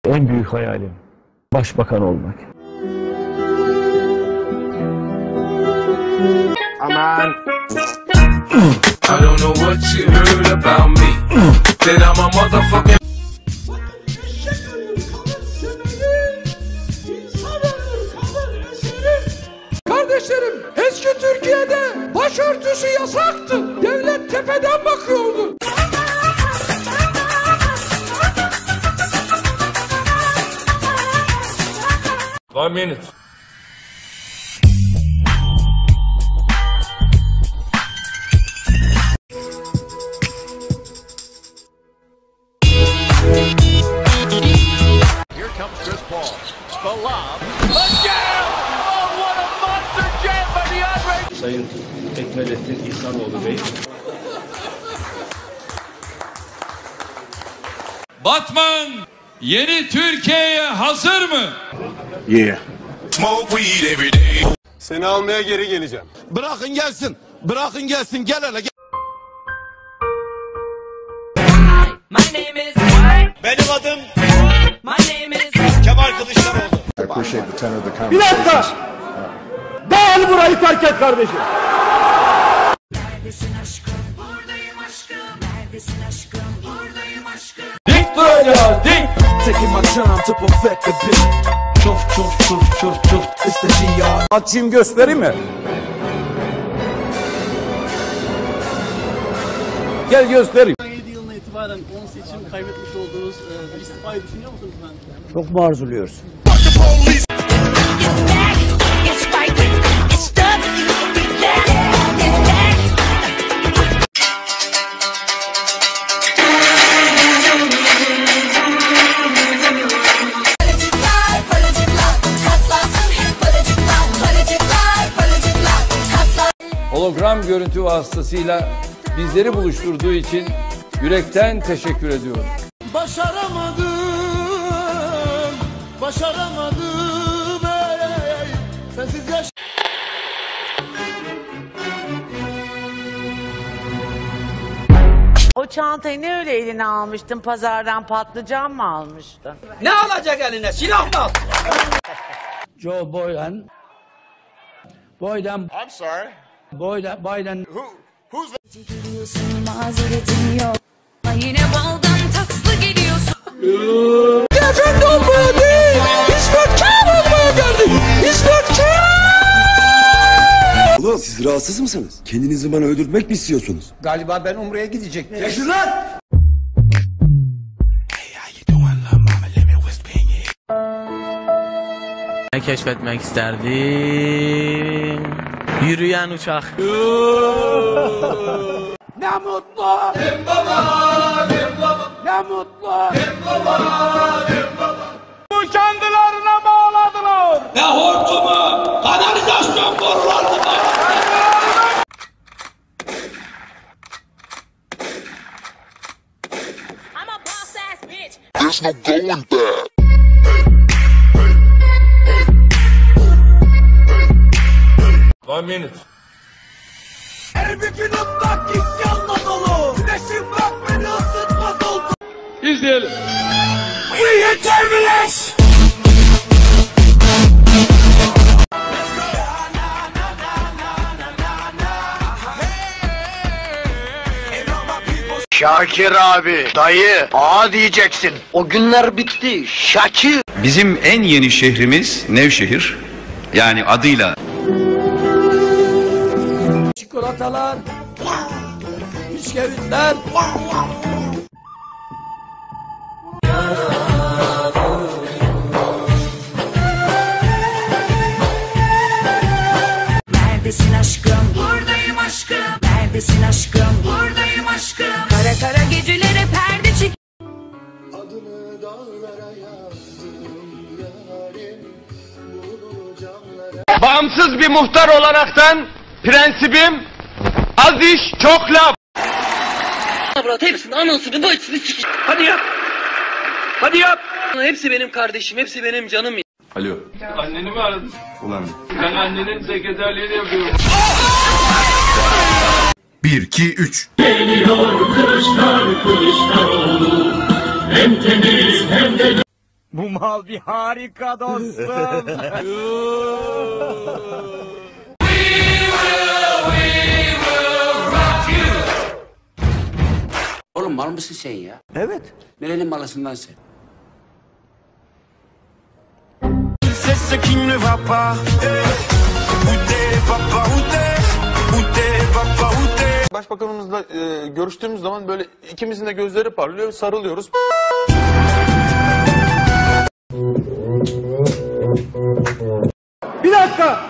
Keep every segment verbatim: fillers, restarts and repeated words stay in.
En büyük hayalim başbakan olmak. Aman. I don't know what you heard about me. That I'm a motherfucking. Kardeşlerim, eski Türkiye'de başörtüsü yasaktı. Devlet tepeden bakıyordu. One minute. Here comes Chris Paul. The lob. Again! Oh, what a monster jam by DeAndre! Sayın Ekmelettin İhsanoğlu Bey. Batman yeni Türkiye'ye hazır mı? Yeah. Smoke weed every day. Seni almaya geri geleceğim. Bırakın gelsin. Bırakın gelsin. Gel hele gel. Benim adım My name is Kemal Kılıçdaroğlu. Bir dakika! Dağıl burayı terk et kardeşim. Neredesin aşkım? Buradayım aşkım. Neredesin aşkım? Buradayım aşkım. Dik duracağız, dik! Taking my time to perfect the beat. Çuf çuf çuf çuf çuf. It's the G R. Açayım göstereyim mi? Gel göstereyim. yedi yılına itibaren on seçim kaybetmiş olduğunuz e, istifayı düşünüyor musunuz ben? Çok mu arzuluyoruz? Hologram görüntü vasıtasıyla bizleri buluşturduğu için yürekten teşekkür ediyorum. Başaramadım. Başaramadım. Ey, sensiz yaş. O çantayı ne öyle eline almıştın? Pazardan patlıcan mı almıştın? Ne alacak eline? Silah mı al? Joe Biden. Biden. I'm sorry. Biden. Biden. Who? Who's that? Mazeretin yok. Yine baldan takslı geliyorsun. Efendi olmaya değil, hizmetkar olmaya geldik. Hizmetkar! Oğlum siz rahatsız mısınız? Kendinizi bana öldürtmek mi istiyorsunuz? Galiba ben Umre'ye gidecektim. Yaşın lan! Ne keşfetmek isterdim? Yürüyen uçak. Ne mutlu! Dem baba, dem baba. Ne mutlu! Dem baba, dem baba. Bu kendilerine bağladılar. Ne hortumu? Kanalizasyon borularını mı? I'm a boss ass bitch. There's no going back. One minute. Her bir gün ıslak isyanla dolu. Güneşim bak beni ısıtmaz oldu. İzleyelim. We determinate! Şakir abi, dayı, ağa diyeceksin. O günler bitti. Şakir. Bizim en yeni şehrimiz Nevşehir. Yani adıyla. Çikolatalar, bisküvitler. Neredesin aşkım? Buradayım aşkım. Neredesin aşkım? Buradayım aşkım. Kara kara gecelere perde çek. Adını dağlara yazdım yarim. Bağımsız bir muhtar olaraktan prensibim az iş çok laf. Hepsini anasını bacısını s***. Hadi yap. Hadi yap. Hepsi benim kardeşim, hepsi benim canım ya. Alo. Anneni mi aradın? Ulan. Ben annenin sekreterliğini yapıyorum. Bir, iki, üç. Geliyor kılıçlar Kılıçdaroğlu. Hem temiz hem de Bu mal bir harika dostum. Oğlum mal mısın sen ya? Evet. Nerenin malısından sen? C'est ce qui ne va pas. Où t'es papa, où t'es? Où t'es papa, où t'es? Başbakanımızla e, görüştüğümüz zaman böyle ikimizin de gözleri parlıyor, sarılıyoruz. Bir dakika.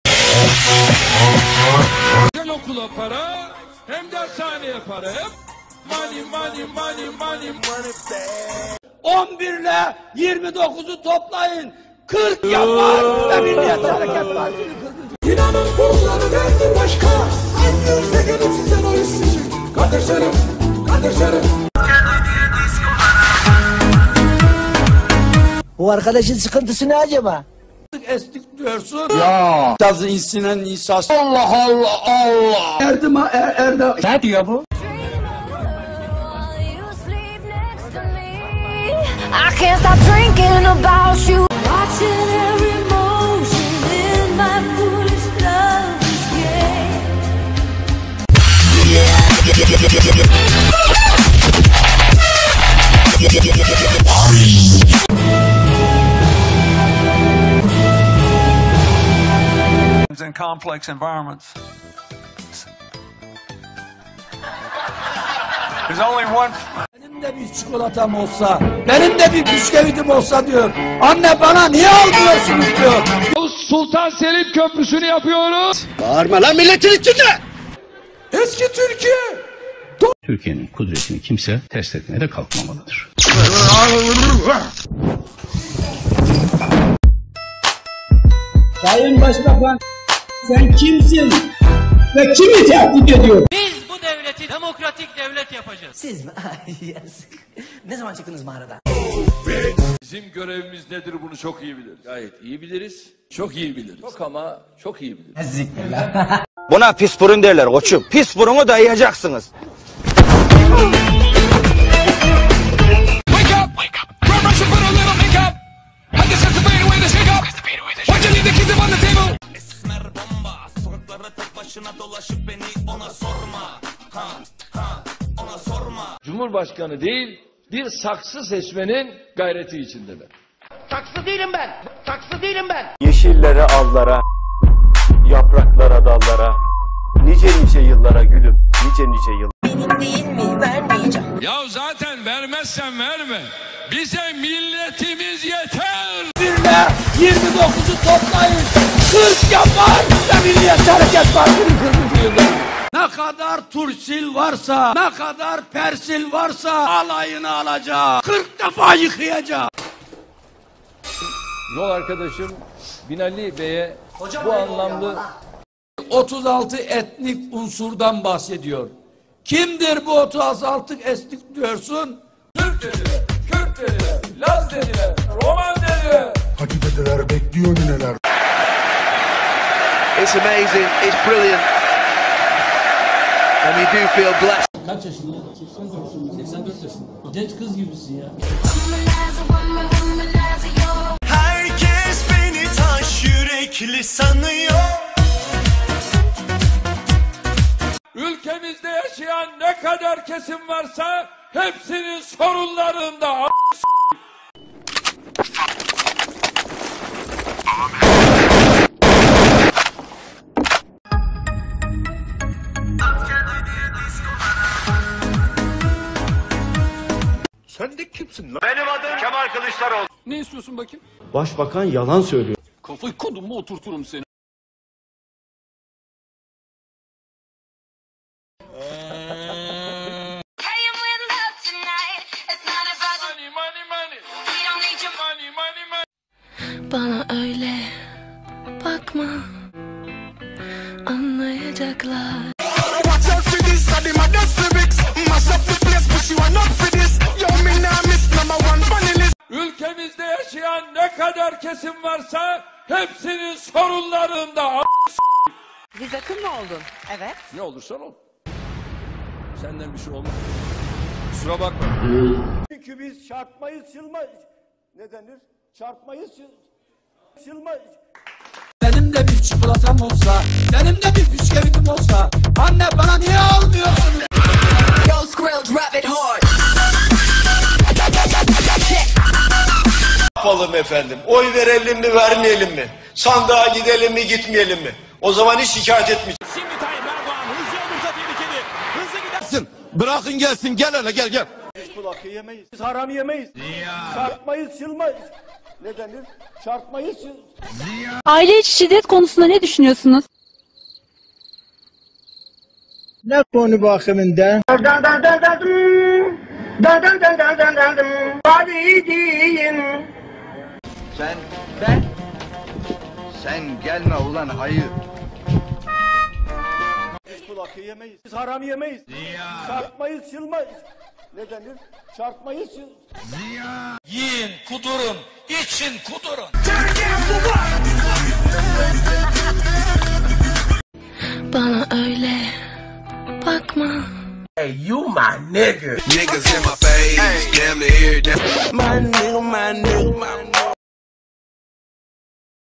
Hem okula para, hem dershaneye para, hep money, money, money, money, money. on bir ile yirmi dokuzu toplayın. kırk yapar ve Milliyetçi Hareket Partisi'ni kırk. İnanın buzları verdim başka. En yüksek gelip sizden o isteyecek. Kardeşlerim, kardeşlerim. Bu arkadaşın sıkıntısı ne acaba? Estik diyorsun. Ya. Tazı insinen nisas. Allah Allah Allah. Erdim ha er, erdem. Ne diyor bu? I can't stop drinking about you. Watching every motion in my foolish love's game. In complex environments. There's only one. Benim de bir çikolatam olsa, benim de bir bisküvitim olsa diyor. Anne bana niye almıyorsunuz diyor. Sultan Selim Köprüsü'nü yapıyoruz. Bağırma lan milletin içinde. Eski Türkiye. Türkiye'nin kudretini kimse test etmeye de kalkmamalıdır. Sayın Başbakan, sen kimsin ve kimi tehdit ediyor? Biz bu devleti demokratik devlet yapacağız. Siz mi? Ay yazık. Ne zaman çıktınız mağaradan? Bizim görevimiz nedir bunu çok iyi biliriz. Gayet iyi biliriz, çok iyi biliriz. Çok ama çok iyi biliriz. Buna pis burun derler koçum. Pis burunu dayayacaksınız. Esmer bomba. Sokaklarda tek başına dolaşıp beni ona sorma. Ha ha ona sorma. Cumhurbaşkanı değil, bir saksı seçmenin gayreti içindeler. Saksı değilim ben. Saksı değilim ben. Yeşillere allara, yapraklara dallara, nice nice yıllara gülüm, nice nice yıl. Benim değil mi? Vermeyeceğim. Ya zaten vermezsen verme. Bize milletimiz yeter. bir ile yirmi dokuzu toplayın. kırk yapar ve Milliyetçi Hareket Partisi'ni kırk yılda. Ne kadar turşil varsa, ne kadar persil varsa alayını alacağım. kırk defa yıkayacağım. Yol arkadaşım Binali Bey'e bu anlamda otuz altı etnik unsurdan bahsediyor. Kimdir bu otuz altı etnik diyorsun? Türk dediler, Kürt dediler, Laz dediler, Roman dediler. Hacı dedeler bekliyor neler. It's amazing, it's brilliant. And we do feel blessed. Kaç yaşında? seksen dört yaşında. Genç kız gibisin ya. Herkes beni taş yürekli sanıyor. Ülkemizde yaşayan ne kadar kesim varsa hepsinin sorunlarında a- Sen de kimsin lan? Benim adım Kemal Kılıçdaroğlu. Ne istiyorsun bakayım? Başbakan yalan söylüyor. Kafayı kodumu oturturum seni. Money, money, money. Money, money, money. Bana öyle bakma, anlayacaklar. Watch out for this, I did my best lyrics. Mash up the place, but you are not for this. Yo, me nah miss number one funny list. Ülkemizde yaşayan ne kadar kesim varsa hepsinin sorunlarında a- Biz akın mı oldun? Evet. Ne olursan ol. Senden bir şey olmaz. Kusura bakma. Çünkü biz çarpmayız, çılmayız. ne denir? Çarpmayı silma. Benim de bir çikolatam olsa, benim de bir bisküvitim olsa, anne bana niye almıyorsun? Yo, Skrill, drop it hard. Yapalım efendim. Oy verelim mi, vermeyelim mi? Sandığa gidelim mi, gitmeyelim mi? O zaman hiç şikayet etmeyeceğim. Şimdi Tayyip Erdoğan hızlı olursa tehlikeli. Hızlı gider. Bırakın gelsin, gel hele gel gel. Biz kulakı yemeyiz. Biz haram yemeyiz. Çarpmayı silmeyiz. Ne denir? Çarpmayı sil. Aile içi şiddet konusunda ne düşünüyorsunuz? Ne konu bakımında? Sen, ben, sen gelme ulan hayır. Biz kulakı yemeyiz. Biz haram yemeyiz. Çarpmayı silmeyiz. Ne denir? Çarpmayı sil. Yiyin, kudurun, için kudurun. Bana öyle bakma. Hey, you my nigga. Niggas in my face, damn near, damn. My nigga, my nigga, my nigga.